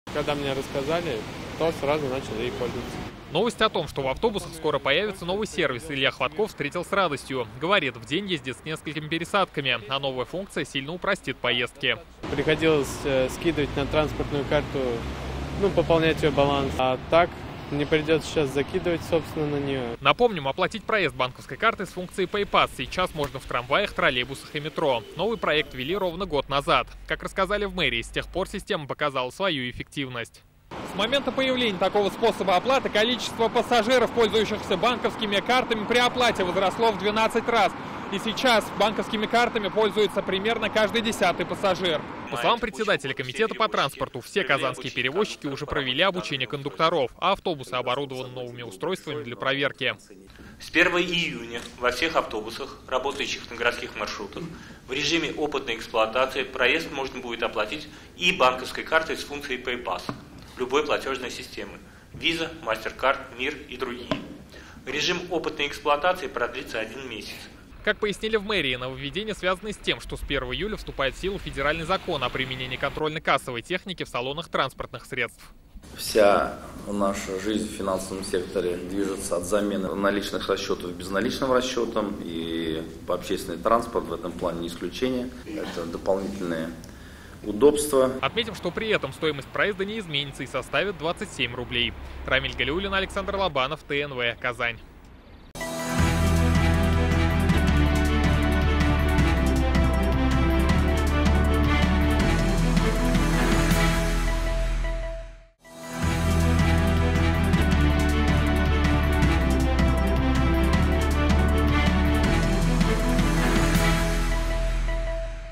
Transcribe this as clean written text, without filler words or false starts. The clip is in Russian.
Когда мне рассказали, то сразу начал ей пользоваться. Новость о том, что в автобусах скоро появится новый сервис, Илья Хватков встретил с радостью. Говорит, в день ездит с несколькими пересадками, а новая функция сильно упростит поездки. Приходилось скидывать на транспортную карту, пополнять ее баланс. А так не придется сейчас закидывать, собственно, на нее. Напомним, оплатить проезд банковской картой с функцией PayPass сейчас можно в трамваях, троллейбусах и метро. Новый проект ввели ровно год назад. Как рассказали в мэрии, с тех пор система показала свою эффективность. С момента появления такого способа оплаты количество пассажиров, пользующихся банковскими картами при оплате, возросло в 12 раз. И сейчас банковскими картами пользуется примерно каждый 10-й пассажир. По словам председателя комитета по транспорту, все казанские перевозчики уже провели обучение кондукторов, а автобусы оборудованы новыми устройствами для проверки. С 1 июня во всех автобусах, работающих на городских маршрутах, в режиме опытной эксплуатации проезд можно будет оплатить и банковской картой с функцией PayPass любой платежной системы – Visa, MasterCard, Мир и другие. Режим опытной эксплуатации продлится 1 месяц. Как пояснили в мэрии, нововведение связано с тем, что с 1 июля вступает в силу федеральный закон о применении контрольно-кассовой техники в салонах транспортных средств. Вся наша жизнь в финансовом секторе движется от замены наличных расчетов безналичным расчетом, и общественный транспорт в этом плане не исключение. Это дополнительные удобства. Отметим, что при этом стоимость проезда не изменится и составит 27 рублей. Рамиль Галиуллин, Александр Лобанов, ТНВ, Казань.